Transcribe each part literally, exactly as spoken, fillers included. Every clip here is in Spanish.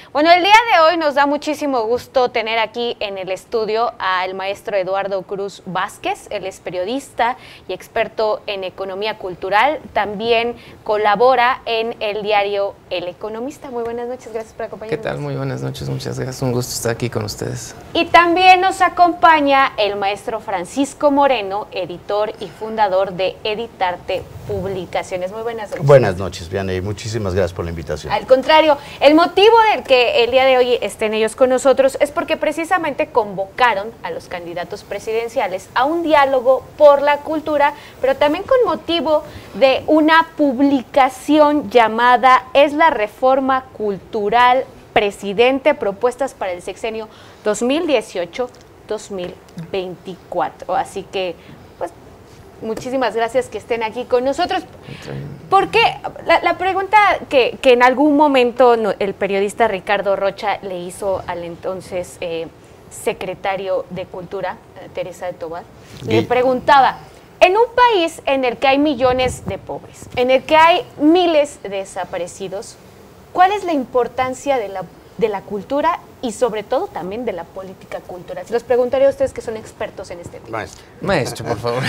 Bueno, el día de hoy nos da muchísimo gusto tener aquí en el estudio al maestro Eduardo Cruz Vázquez. Él es periodista y experto en economía cultural. También colabora en el diario El Economista. Muy buenas noches, gracias por acompañarnos. ¿Qué tal? Muy buenas noches, muchas gracias. Un gusto estar aquí con ustedes. Y también nos acompaña el maestro Francisco Moreno, editor y fundador de Editarte Publicaciones. Muy buenas noches. Buenas noches, Vianney. Muchísimas gracias por la invitación. Al contrario, el motivo del que el día de hoy estén ellos con nosotros es porque precisamente convocaron a los candidatos presidenciales a un diálogo por la cultura, pero también con motivo de una publicación llamada Es la Reforma Cultural Presidente, propuestas para el sexenio dos mil dieciocho dos mil veinticuatro. Así que, pues, muchísimas gracias que estén aquí con nosotros. Porque la, la pregunta que, que en algún momento no, el periodista Ricardo Rocha le hizo al entonces eh, secretario de Cultura, Teresa de Tobar, le preguntaba, en un país en el que hay millones de pobres, en el que hay miles de desaparecidos, ¿cuál es la importancia de la, de la cultura y sobre todo también de la política cultural? Se los preguntaría a ustedes que son expertos en este tema. Maestro. Maestro, por favor.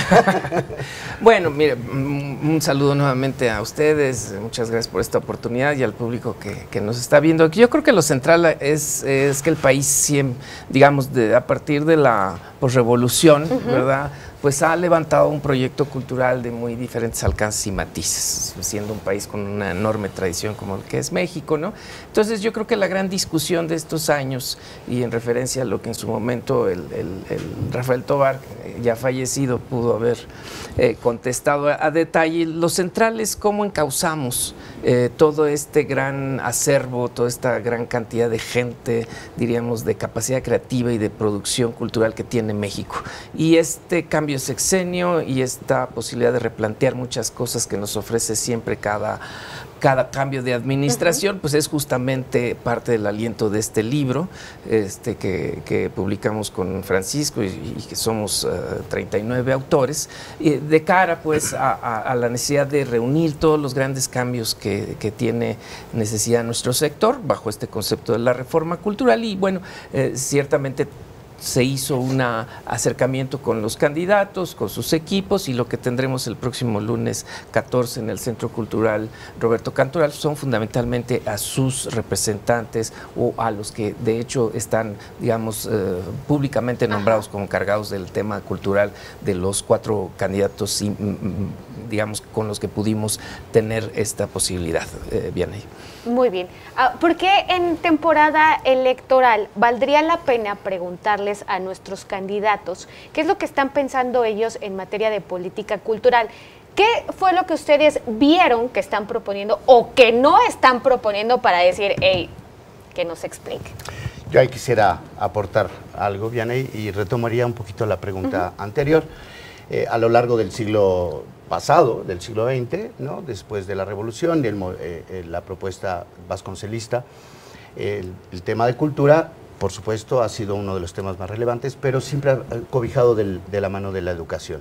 Bueno, mire, un saludo nuevamente a ustedes, muchas gracias por esta oportunidad y al público que, que nos está viendo. Yo creo que lo central es, es que el país, siempre, digamos, de, a partir de la posrevolución, uh-huh. ¿verdad?, pues ha levantado un proyecto cultural de muy diferentes alcances y matices, siendo un país con una enorme tradición como el que es México, ¿no? Entonces yo creo que la gran discusión de estos años, y en referencia a lo que en su momento el, el, el Rafael Tobar, ya fallecido, pudo haber eh, contestado a, a detalle, lo central es cómo encauzamos eh, todo este gran acervo, toda esta gran cantidad de gente, diríamos, de capacidad creativa y de producción cultural que tiene México. Y este cambio sexenio y esta posibilidad de replantear muchas cosas que nos ofrece siempre cada, cada cambio de administración, uh-huh. pues es justamente parte del aliento de este libro este, que, que publicamos con Francisco y, y que somos uh, treinta y nueve autores, y de cara pues a, a, a la necesidad de reunir todos los grandes cambios que, que tiene necesidad nuestro sector bajo este concepto de la reforma cultural. Y bueno, eh, ciertamente se hizo un acercamiento con los candidatos, con sus equipos, y lo que tendremos el próximo lunes catorce en el Centro Cultural Roberto Cantoral son fundamentalmente a sus representantes o a los que de hecho están, digamos, eh, públicamente nombrados como encargados del tema cultural de los cuatro candidatos, digamos, con los que pudimos tener esta posibilidad. Eh, bien ahí. Muy bien. Uh, ¿Por qué en temporada electoral valdría la pena preguntarles a nuestros candidatos qué es lo que están pensando ellos en materia de política cultural? ¿Qué fue lo que ustedes vieron que están proponiendo o que no están proponiendo para decir, hey, que nos explique? Yo ahí quisiera aportar algo, Vianney, y retomaría un poquito la pregunta uh-huh. anterior. Eh, a lo largo del siglo pasado, del siglo veinte, ¿no?, después de la revolución, el, eh, la propuesta vasconcelista, el, el tema de cultura, por supuesto, ha sido uno de los temas más relevantes, pero siempre ha cobijado del, de la mano de la educación.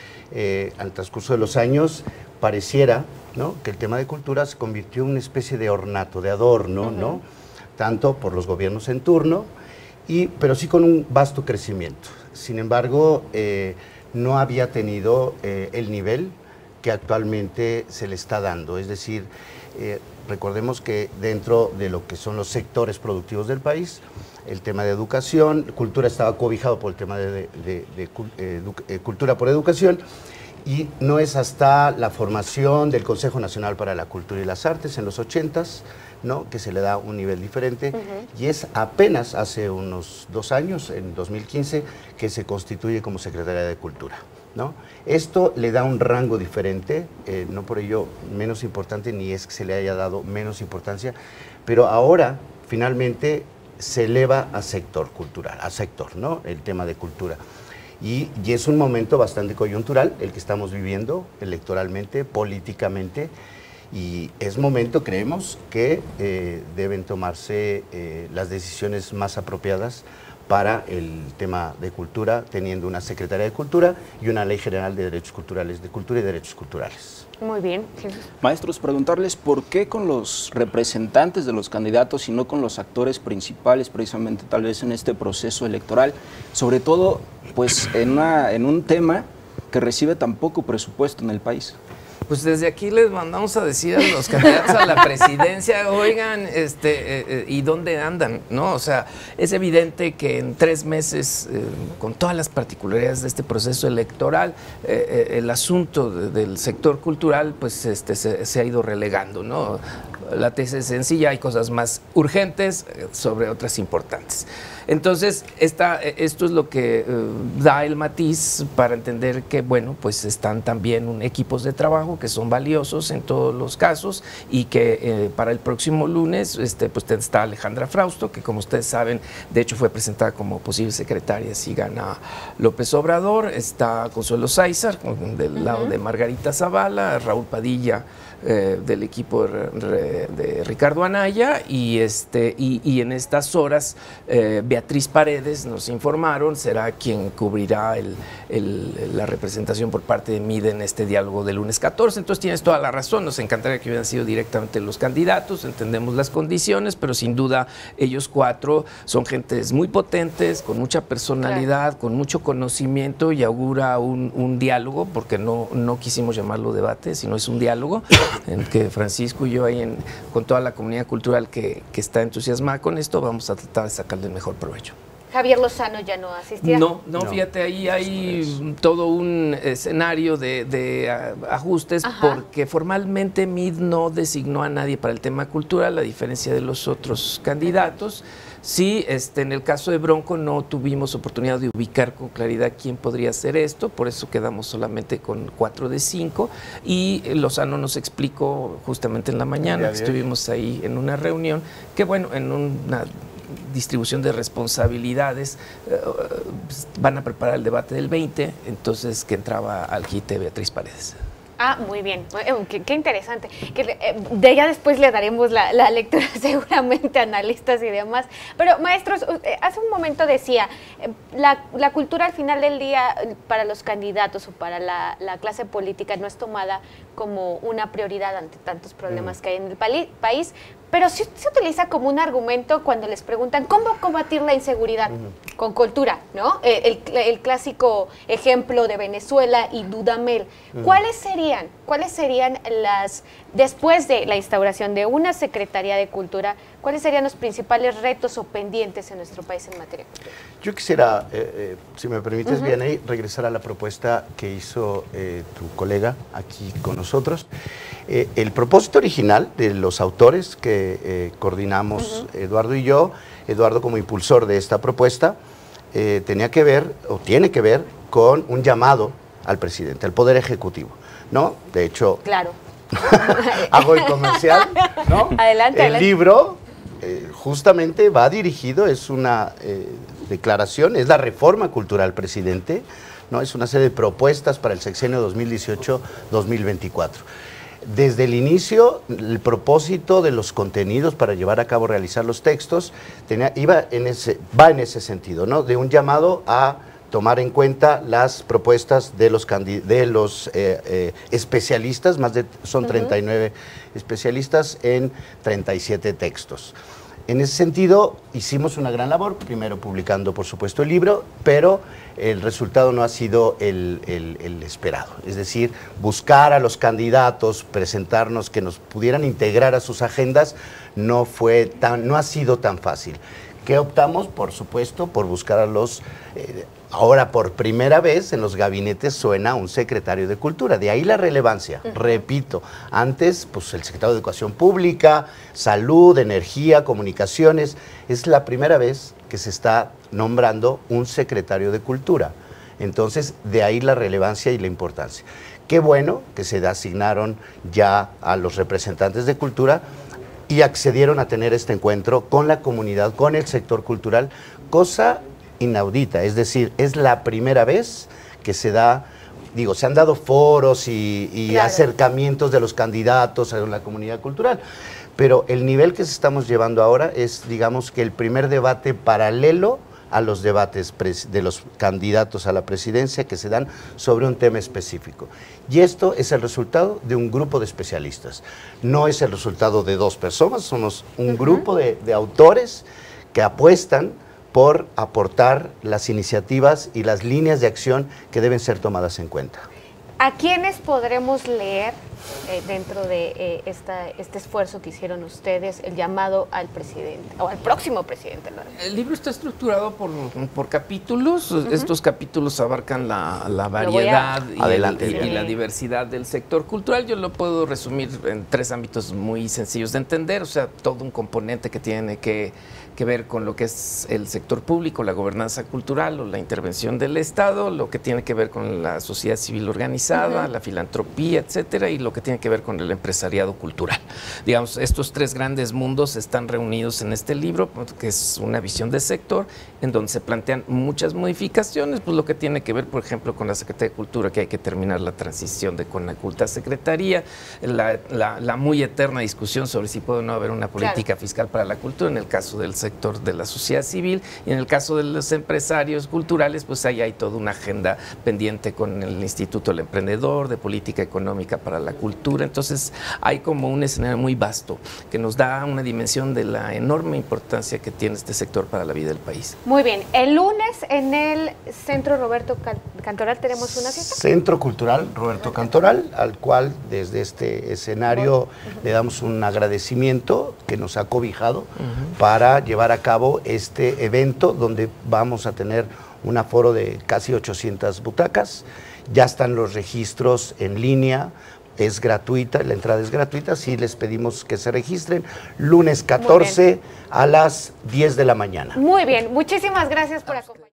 Eh, al transcurso de los años, pareciera, ¿no?, que el tema de cultura se convirtió en una especie de ornato, de adorno, uh-huh. ¿no?, tanto por los gobiernos en turno, y, pero sí con un vasto crecimiento. Sin embargo, eh, no había tenido eh, el nivel que actualmente se le está dando. Es decir, eh, recordemos que dentro de lo que son los sectores productivos del país, el tema de educación, cultura estaba cobijado por el tema de, de, de, de edu, eh, cultura por educación, y no es hasta la formación del Consejo Nacional para la Cultura y las Artes en los ochentas, ¿no?, que se le da un nivel diferente, uh-huh. y es apenas hace unos dos años, en dos mil quince, que se constituye como Secretaría de Cultura, ¿no? Esto le da un rango diferente, eh, no por ello menos importante, ni es que se le haya dado menos importancia, pero ahora finalmente se eleva a sector cultural, a sector, ¿no?, el tema de cultura. Y, y es un momento bastante coyuntural el que estamos viviendo electoralmente, políticamente, y es momento, creemos, que eh, deben tomarse eh, las decisiones más apropiadas para el tema de cultura, teniendo una Secretaría de Cultura y una Ley General de Derechos Culturales, de Cultura y Derechos Culturales. Muy bien. Maestros, preguntarles por qué con los representantes de los candidatos y no con los actores principales, precisamente tal vez en este proceso electoral, sobre todo pues en, una, en un tema que recibe tan poco presupuesto en el país. Pues desde aquí les mandamos a decir a los candidatos a la presidencia, oigan, este, eh, eh, ¿y dónde andan? ¿No? O sea, es evidente que en tres meses, eh, con todas las particularidades de este proceso electoral, eh, eh, el asunto de, del sector cultural, pues este, se, se ha ido relegando, ¿no? La tesis es sencilla, hay cosas más urgentes sobre otras importantes. Entonces, esta, esto es lo que eh, da el matiz para entender que, bueno, pues están también equipos de trabajo que son valiosos en todos los casos y que eh, para el próximo lunes este, pues está Alejandra Frausto, que como ustedes saben, de hecho fue presentada como posible secretaria si gana López Obrador, está Consuelo Sáizar del uh-huh. lado de Margarita Zavala, Raúl Padilla, Eh, del equipo de, de Ricardo Anaya y, este, y, y en estas horas eh, Beatriz Paredes, nos informaron, será quien cubrirá el, el, la representación por parte de M I D E en este diálogo del lunes catorce. Entonces tienes toda la razón, nos encantaría que hubieran sido directamente los candidatos, entendemos las condiciones, pero sin duda ellos cuatro son gentes muy potentes, con mucha personalidad, claro. con mucho conocimiento y augura un, un diálogo, porque no, no quisimos llamarlo debate, sino es un diálogo en que Francisco y yo ahí en, con toda la comunidad cultural que, que está entusiasmada con esto, vamos a tratar de sacarle el mejor provecho. Javier Lozano ya no asistía. No, no, no. Fíjate, ahí hay todo un escenario de, de ajustes. Ajá. Porque formalmente M I D no designó a nadie para el tema cultural, a diferencia de los otros candidatos. Sí, este, en el caso de Bronco no tuvimos oportunidad de ubicar con claridad quién podría hacer esto, por eso quedamos solamente con cuatro de cinco, y Lozano nos explicó justamente en la mañana, que estuvimos ahí en una reunión, que bueno, en una distribución de responsabilidades eh, van a preparar el debate del veinte, entonces que entraba al quite Beatriz Paredes. Ah, muy bien, qué, qué interesante. Que, eh, de ella después le daremos la, la lectura seguramente a analistas y demás. Pero maestros, eh, hace un momento decía, eh, la, la cultura al final del día para los candidatos o para la, la clase política no es tomada como una prioridad ante tantos problemas mm. que hay en el pali, país, pero sí se utiliza como un argumento cuando les preguntan cómo combatir la inseguridad uh-huh. con cultura, ¿no? El, el, el clásico ejemplo de Venezuela y Dudamel. Uh-huh. ¿Cuáles serían, cuáles serían las, después de la instauración de una Secretaría de Cultura, cuáles serían los principales retos o pendientes en nuestro país en materia cultural? Yo quisiera, eh, eh, si me permites, uh-huh. Vianey, regresar a la propuesta que hizo eh, tu colega aquí con nosotros. Eh, el propósito original de los autores que eh, coordinamos uh-huh. Eduardo y yo, Eduardo como impulsor de esta propuesta, eh, tenía que ver, o tiene que ver, con un llamado al presidente, al Poder Ejecutivo, ¿no? De hecho, claro. hago el comercial, ¿no? Adelante, el adelante. libro eh, justamente va dirigido, es una eh, declaración, es la reforma cultural, presidente, ¿no? Es una serie de propuestas para el sexenio dos mil dieciocho dos mil veinticuatro. Desde el inicio, el propósito de los contenidos para llevar a cabo, realizar los textos, tenía, iba en ese, va en ese sentido, ¿no? De un llamado a tomar en cuenta las propuestas de los, de los eh, eh, especialistas, más de, son treinta y nueve uh-huh. especialistas en treinta y siete textos. En ese sentido, hicimos una gran labor, primero publicando, por supuesto, el libro, pero el resultado no ha sido el, el, el esperado. Es decir, buscar a los candidatos, presentarnos, que nos pudieran integrar a sus agendas, no, fue tan, no ha sido tan fácil. ¿Qué optamos? Por supuesto, por buscar a los... Eh, ahora, por primera vez, en los gabinetes suena un secretario de Cultura. De ahí la relevancia. Uh-huh. Repito, antes, pues el secretario de Educación Pública, Salud, Energía, Comunicaciones. Es la primera vez que se está nombrando un secretario de Cultura. Entonces, de ahí la relevancia y la importancia. Qué bueno que se asignaron ya a los representantes de Cultura y accedieron a tener este encuentro con la comunidad, con el sector cultural, cosa inaudita, es decir, es la primera vez que se da, digo, se han dado foros y, y claro. acercamientos de los candidatos a la comunidad cultural, pero el nivel que se estamos llevando ahora es, digamos, que el primer debate paralelo a los debates de los candidatos a la presidencia que se dan sobre un tema específico. Y esto es el resultado de un grupo de especialistas. No es el resultado de dos personas, somos un uh-huh. grupo de, de autores que apuestan por aportar las iniciativas y las líneas de acción que deben ser tomadas en cuenta. ¿A quiénes podremos leer eh, dentro de eh, esta, este esfuerzo que hicieron ustedes, el llamado al presidente, o al próximo presidente? El libro está estructurado por, por capítulos. Uh-huh. Estos capítulos abarcan la, la variedad a... y, Adelante, el, el, y la diversidad del sector cultural. Yo lo puedo resumir en tres ámbitos muy sencillos de entender, o sea, todo un componente que tiene que que ver con lo que es el sector público, la gobernanza cultural o la intervención del Estado, lo que tiene que ver con la sociedad civil organizada, uh-huh. la filantropía, etcétera, y lo que tiene que ver con el empresariado cultural. Digamos, estos tres grandes mundos están reunidos en este libro, que es una visión de sector, en donde se plantean muchas modificaciones, pues lo que tiene que ver, por ejemplo, con la Secretaría de Cultura, que hay que terminar la transición de Conacult a Secretaría, la, la, la muy eterna discusión sobre si puede o no haber una política claro. fiscal para la cultura, en el caso del sector de la sociedad civil, y en el caso de los empresarios culturales, pues ahí hay toda una agenda pendiente con el Instituto del Emprendedor, de política económica para la cultura. Entonces hay como un escenario muy vasto que nos da una dimensión de la enorme importancia que tiene este sector para la vida del país. Muy bien, el lunes en el Centro Roberto Cantoral tenemos una cita. Centro Cultural Roberto Cantoral, al cual desde este escenario uh-huh. le damos un agradecimiento que nos ha cobijado uh-huh. para llevar llevar a cabo este evento donde vamos a tener un aforo de casi ochocientas butacas. Ya están los registros en línea, es gratuita, la entrada es gratuita, sí les pedimos que se registren. Lunes catorce a las diez de la mañana. Muy bien, muchísimas gracias por acompañarnos.